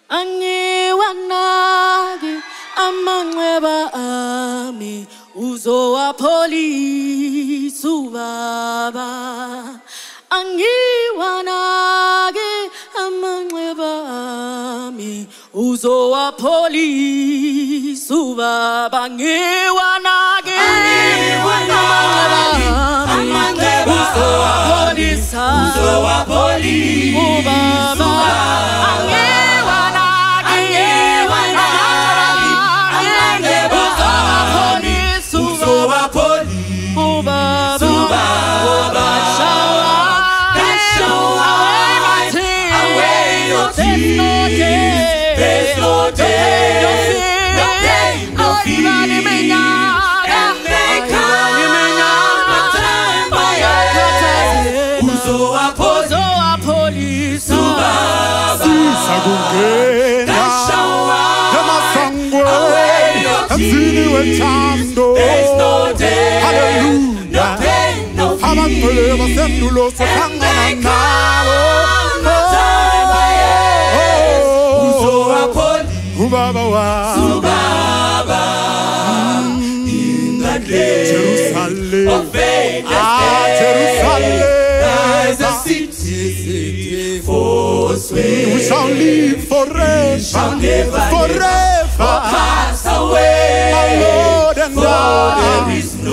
Angiwanaki amanxeba ami uzowapholisa ubaba. Angiwanaki amanxeba ami uzowapholisa ubaba. Angiwanaki amanxeba uzowapholisa ubaba. There's no day, no pain, no fear, and they come no time by Uzo there's no day, no pain, no fear, and they come no time by Subaba, in that day of faith, there's a city for sway. We shall live forever, shall never pass away. Our Lord and God, there is no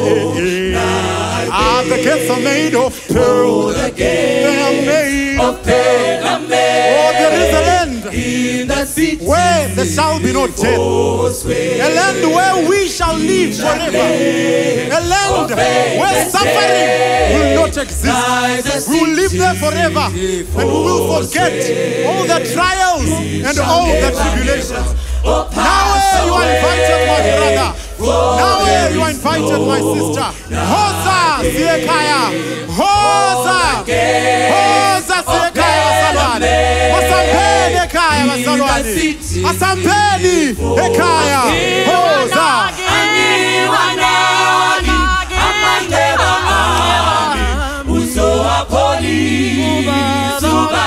night. The gates are made of pearl. The gates of pearl are made. Oh, there is a land in the city where there shall be no death. A land where we shall live forever. A land where suffering will not exist. We will live there forever. And we will forget all the trials and all the tribulations. Now you are invited, my brother. Now you are invited, my sister. Hosa Siekaya. Hosa. Hosa Siekaya Salwane. Masampeni Kaya Masalwani. Masampeni Ekaya. Hosa. Angiwanaki amanxeba ami uzowapholisa ubaba.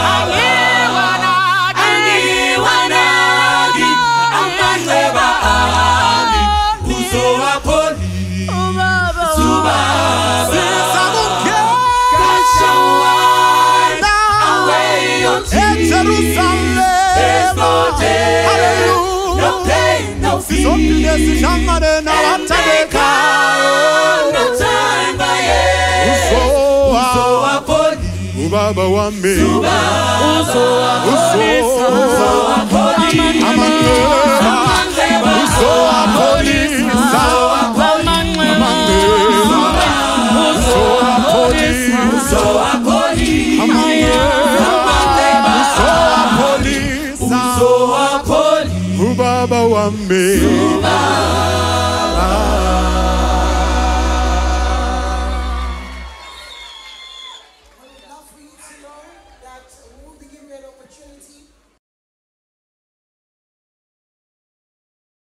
Angiwanaki amanxeba ami uzowapholisa ubaba. Jerusalem, there's no day, no pain, no fear, and they come no time by Ubaba wa me, Ubaba wa me.